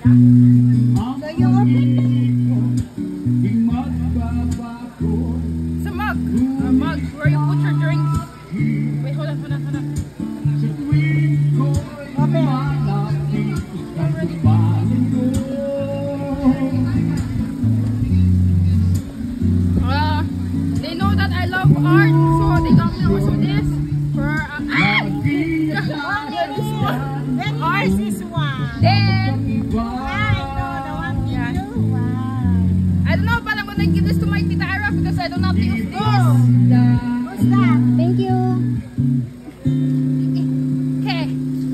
you open? It's a mug. A mug where you put your drinks. Wait, hold on. They know that I love art, so they got me also this for Art is one. Then Wow. I don't know, but I'm gonna give this to my Tita Ira because I don't know how to use this. What's that? Thank you. Okay.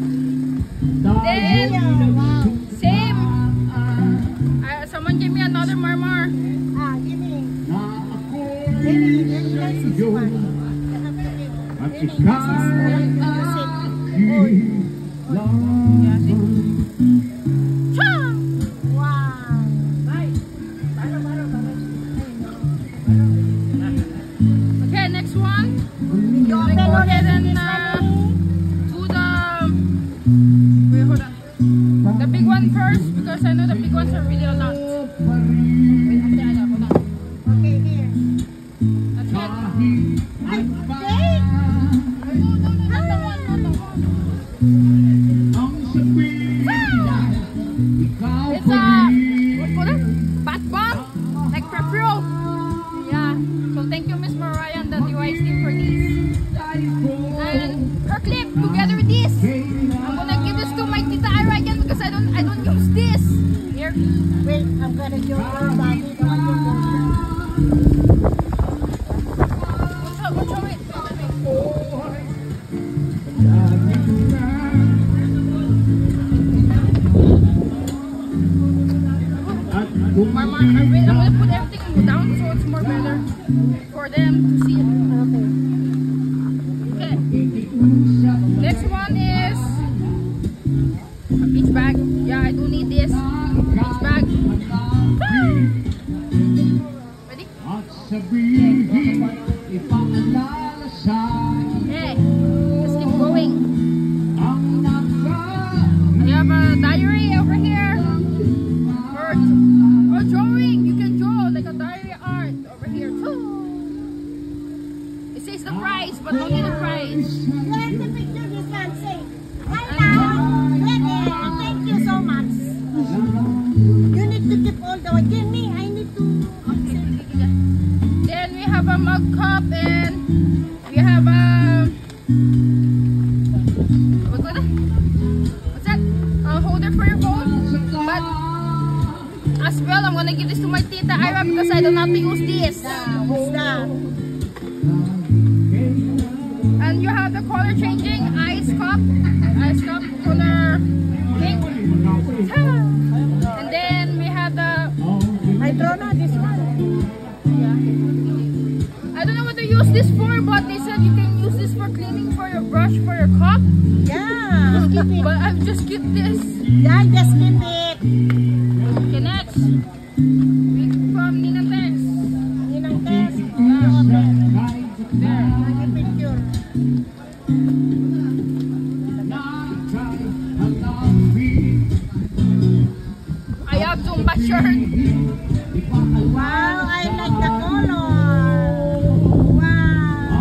Then Wow. same. Someone give me another marmar. Give me. This one. Okay, next one. Go ahead and do the wait, hold on. The big one first because I know the big ones are really a lot. Wait, hold on. Okay, here. That's good. Not the one. It's a what's called it? Bath bomb, like perfume. Yeah. So thank you, Miss Mariah and the DIY team for this. And her clip together with this. I'm gonna give this to my Tita Ira again because I don't use this. Here. Wait, I'm gonna show you body. What's up? I'm gonna put everything down so it's more better for them to see it. Okay. Next one is a beach bag. Yeah, I do need this beach bag. Ready? Okay, let's keep going. I have a diary over here. Or drawing. You can draw like a diary art over here too. It says the price, but don't need the price. Let the picture this one say. Thank you so much. You need to keep all the way. Give me. I need to. Then we have a mug cup and we have a what's that? A holder for your phone. But as well, I'm gonna give this to my Tita Ira because I don't know how to use this. What's that? And you have the color changing ice cup color pink. And then we have the I draw now this one. I don't know what to use this for, but they said you can use this for cleaning for your brush for your cup. Yeah. Keep it. But I've just kept this. Yeah, just keep it. Okay, next. We from Nina Tex. Ninang test. There. Take a picture. I have Zumba shirt. Wow, I like the color. Wow.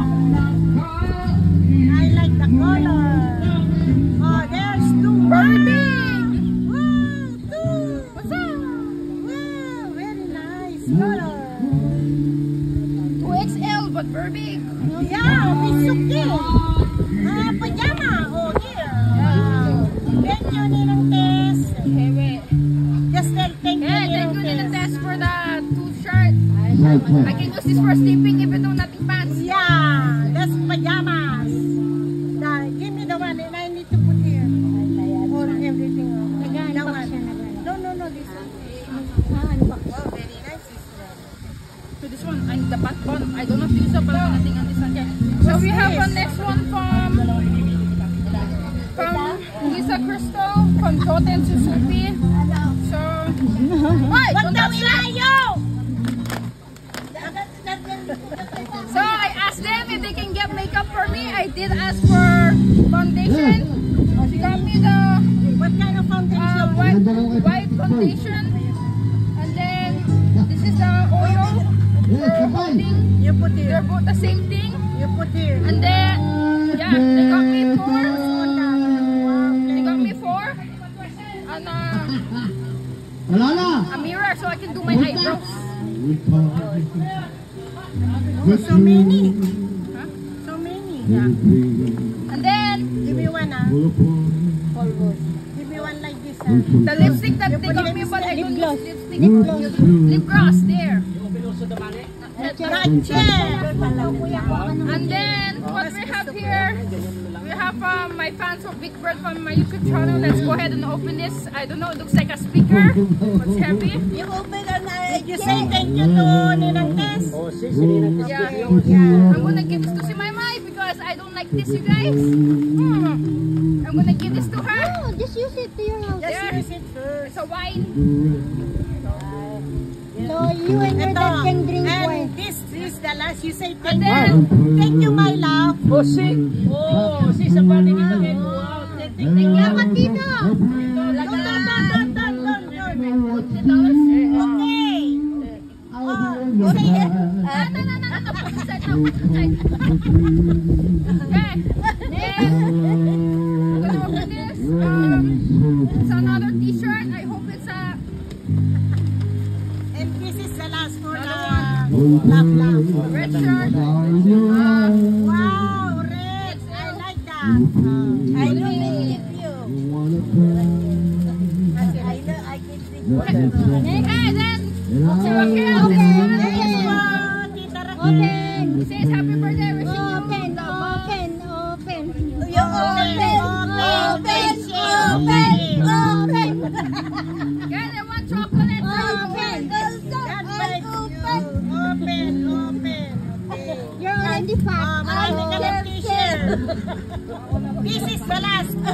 I like the color. Oh, there's two. Very big. Wow, two. What's up? Wow, very nice color. 2XL, but very big. Yeah, it's okay. Pajama. Oh, here. Thank you, Ninang Tess. Okay, wait. Just tell thank you, Yeah, thank you, Ninang Nina Tess. Tex, for the 2 shirt. I can use this for sleeping if you do nothing pants. Yeah, that's pajamas. Now, give me the one and I need to put here. Or everything. The one. No, this one. Wow, very nice. So this one, I need the bath bomb. I don't know if you use the bath thing on this one. Okay. So we have a next one from Lisa Crystal, from Joten Suzuki. So, wait, don't touch that. So I asked them if they can get makeup for me. I did ask for foundation. She got me the What kind of foundation? white foundation. And then this is the oil. You put They're here. both the same thing. You put here. And then, yeah, they got me four. They got me four. And a mirror so I can do my eyebrows. So many. Huh? So many. And then, Give me one, Give me one like this, the lipstick that they got me, but I don't use lipstick. Lip gloss, there. Gotcha. And then, what we have here, we have my fans of Big Bird from my YouTube channel. Let's go ahead and open this. I don't know, it looks like a speaker. It's heavy. You open and did you say thank you to Ninang Tess? Yeah. I'm gonna give this to si Maymay because I don't like this, you guys. I'm gonna give this to her. Oh, just use it to your house. There. Use it first. It's a wine. So you and your dad can drink wine. And this is the last. You say And thank then, you. Thank you, my love. Oh, si somebody dito kayo. Wow. Dapat dito. Okay. Oh, say it. no. Outside. Okay. Then, I'm gonna open this. It's another t-shirt. I hope it's a... And this is the last for the red shirt. wow, red. I like that. I believe you. I can drink Okay, then, so here, this one. Open. It says happy birthday, wishing you Open. the Open. You open. Yeah, they want chocolate. Open. God bless you. Open. Okay. You're already fat. Marami ka ng t-shirt. This is the last to,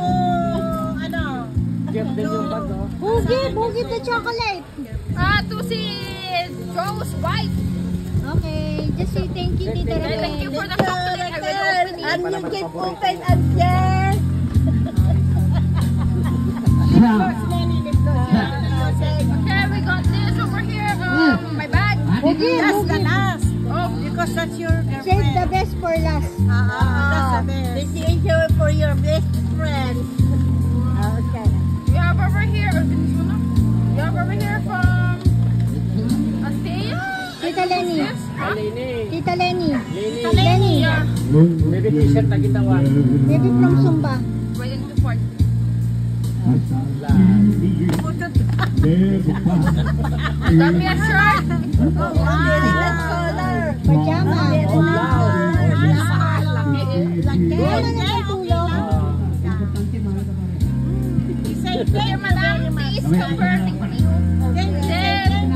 Jeff din yung bag, no? Who give the chocolate? To si Joe's wife. Okay, just say thank you, Tita Thank you Raquel. for the chocolate. I will open it. And you can open and share. Okay, we got this over here. My bag. That's the last. Oh, Because that's your Save the girlfriend. best for last. That's the best. This is for your best friend. Okay. we have over here. We have over here from Astea. Tita Lenny. Yes. Huh? Lini. Tita Lenny. Lini. Yeah. Maybe t-shirt na gitawan. Maybe from Sumba. Wait into port. Got me a shirt. Pajama. Laki. Wala na ng tulog. Here, madam. Please convert. Then,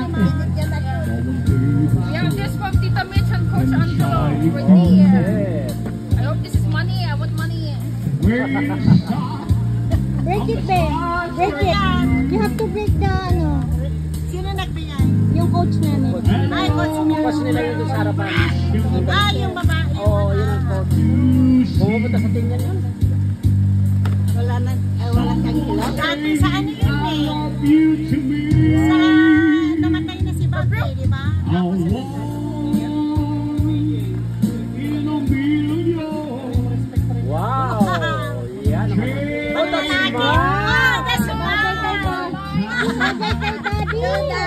we have this from Tita Mitch and Coach Angelo for the year. I hope this is money. I want money. Break it, be. Break it. You have to break the, Sino nagbigay? yung coach namin. Ay, coach niya. Tapos nila yun doon sa harapan. Yung babae. Oo, yun ang coach. Pumupunta sa team yan yun. Wala kang ilaw. Sa ano yun Sa namatay na si Bobby, di ba? Wow! Yan. Oh, that's Lagi. smart. That's Bagay kay Daddy.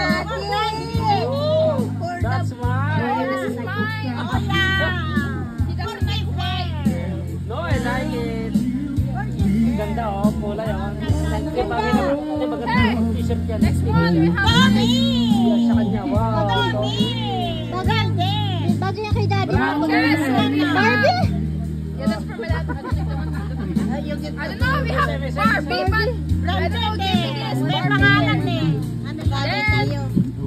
That's smart. This is mine. Oh, yeah. He doesn't like white. No, I like it. Ganda oh, kulay oh. Di ba maganda t-shirt yan? Next one, we have Bobby! Yan sa kanya. Wow. Bobby! Ganda. Bagay yan kay Daddy. Yes, Barbie? yeah, that's for my dad. I don't know, we have Barbie, but I don't know, give me this. May Barbie. pangalan Ano Then,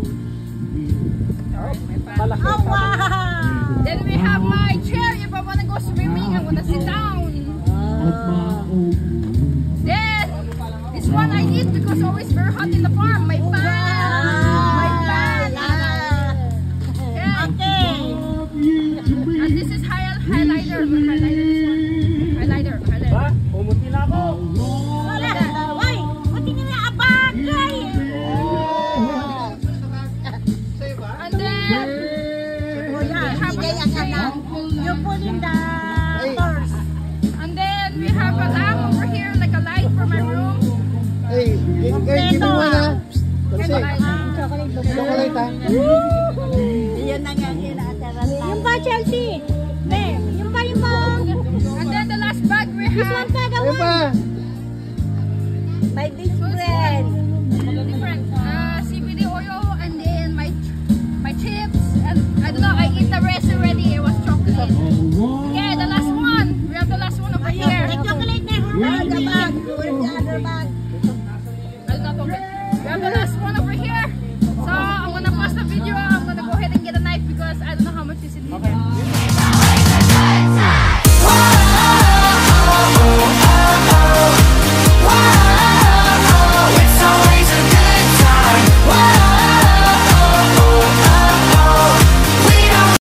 Malaki. Oh, wow! then we have my chair. If I want to go swimming, I'm gonna sit down. Then, this one I need because it's always very hot in the farm. My fan. My fan. Yeah. Okay. And this is highlighter. Highlighter, this one. Highlighter. Ba? Pumuti na ako. Wala. Uy! Buti nila abagay! Give me one ha. Kasi, Chocolate. chocolate ha. Yung ba, Chelsea? Ne, yung ba? And then the last bag we This have. one pa, the Ayun one. pa. By this bread.